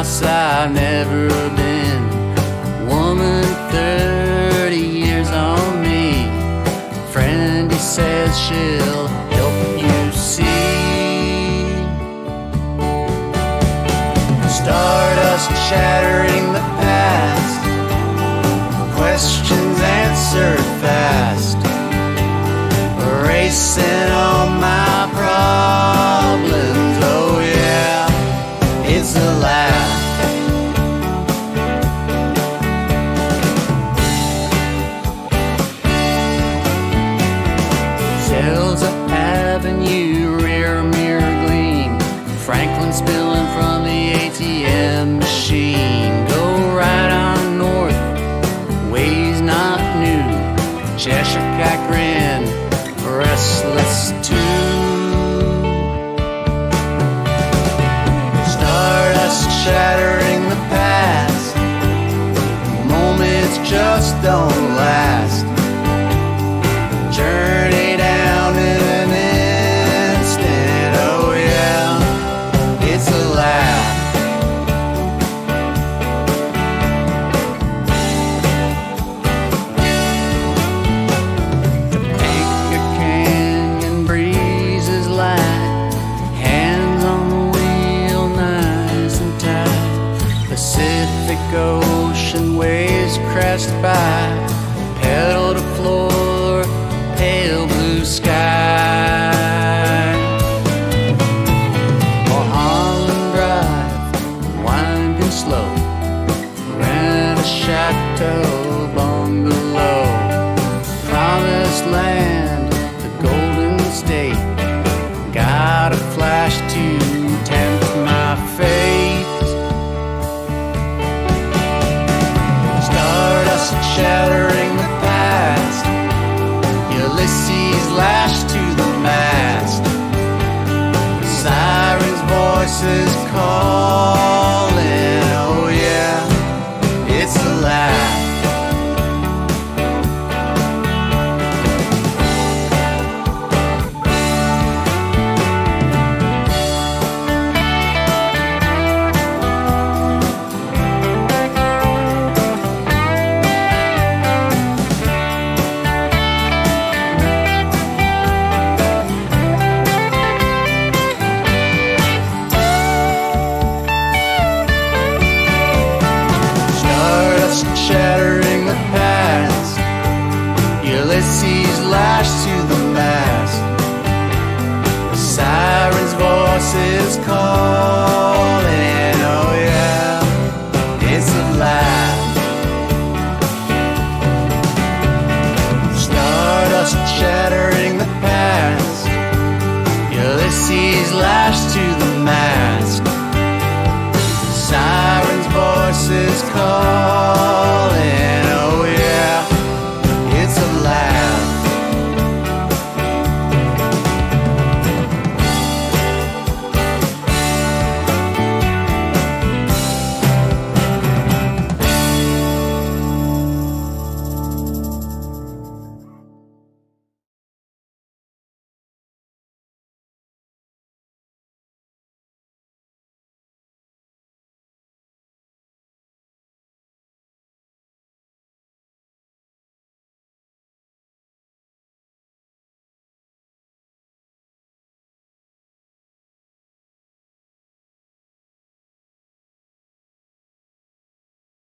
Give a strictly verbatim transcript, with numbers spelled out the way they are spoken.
house I've never been. Woman, thirty years on me. Friend, he says she'll help you see. Stardust shattering the past, questions answered fast, erasing all my problems. Oh yeah, it's a laugh. Zelza Avenue, rear mirror gleam, Franklin spilling from the A T M machine. Go right on north, ways not new, Cheshire Cat grin, restless too. Stardust shattering the past, moments just don't last. Journey down in an instant, oh yeah, it's a laugh. Topeka Canyon breezes light, hands on the wheel nice and tight. Pacific Ocean waves crest by, pedal to floor, pale blue sky. Mulholland Drive, winding slow, rent a chateau bungalow. Promised land, the Golden State, got a flash to tempt my fate. Stardust shattering the past, Ulysses lashed to the mast. The siren's voices calling, oh yeah, it's a laugh. Shattering the past, Ulysses lashed to the mast. The siren's voices calling, oh yeah, it's a laugh. Stardust shattering the past, Ulysses lashed to the mast. The siren's voices calling.